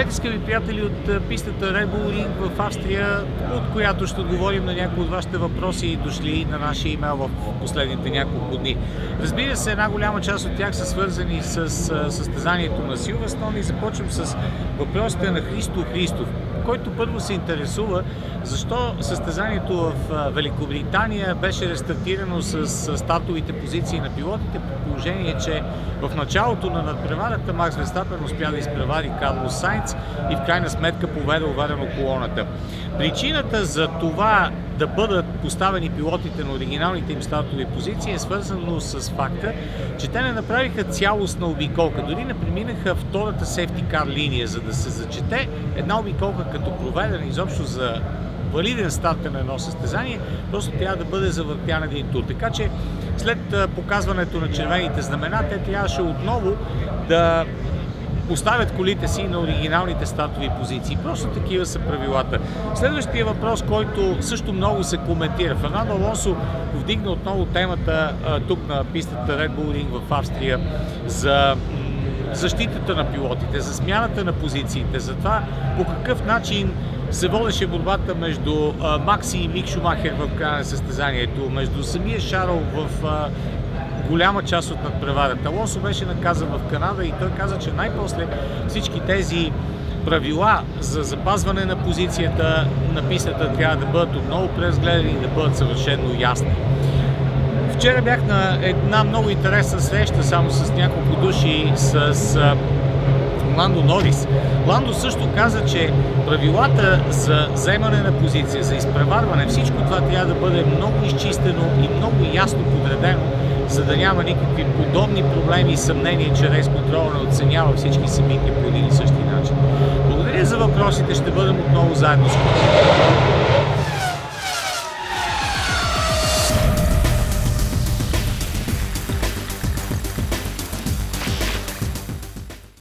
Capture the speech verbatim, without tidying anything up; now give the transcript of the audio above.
Здравейте, скъпи приятели от пистата Red Bull Ring в Австрия, от която ще отговорим на някои от вашите въпроси, дошли на нашия имейл в последните няколко дни. Разбира се, една голяма част от тях са свързани с състезанието на Силверстоун и започвам с въпросите на Христо Христов, който първо се интересува защо състезанието в Великобритания беше рестартирано с стартовите позиции на пилотите, по положение, че в началото на надпреварата Макс Верстапен успя да изпревари Карлос Сайнц и в крайна сметка поведе уверено колоната. Причината за това да бъдат поставени пилотите на оригиналните им стартови позиции е свързано с факта, че те не направиха цялостна обиколка, дори не преминаха втората сейфти кар линия, за да се зачете една обиколка като проведена изобщо за валиден старт на едно състезание, просто трябва да бъде завъртян един тур. Така че след показването на червените знамена, те трябваше отново да поставят колите си на оригиналните стартови позиции. Просто такива са правилата. Следващия въпрос, който също много се коментира. Фернандо Алонсо повдигна отново темата а, тук на пистата Red Bull Ring в Австрия за защитата на пилотите, за смяната на позициите, за това по какъв начин се водеше борбата между а, Макси и Мик Шумахер в края на състезанието, между самия Шарл в а, голяма част от надпреварата. Алонсо беше наказан в Канада и той каза, че най-после всички тези правила за запазване на позицията на пистата трябва да бъдат отново преразгледани и да бъдат съвършено ясни. Вчера бях на една много интересна среща само с няколко души с а, Ландо Норис. Ландо също каза, че правилата за вземане на позиция, за изпреварване, всичко това трябва да бъде много изчистено и много ясно подредено, за да няма никакви подобни проблеми и съмнения, че рейс-контрола не оценява всички събития по един и същи начин. Благодаря за въпросите, ще бъдем отново заедно с